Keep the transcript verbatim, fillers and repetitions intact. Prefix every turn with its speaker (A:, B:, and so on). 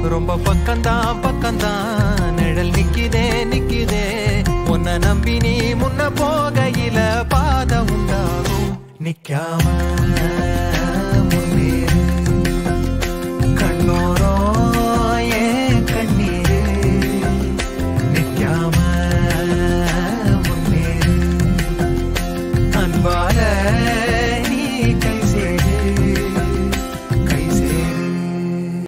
A: ரொம்ப பக்கம்தான் பக்கம்தான் நிழல் நிக்குதே நிக்குதே உன்னை நம்பி நீ முன்ன போகையில பாதை உண்டாகும் நிக்காம முன்னேறு கண்ணோரோ ஏன் கண்ணீரு நிக்காம முன்னேறு அன்பால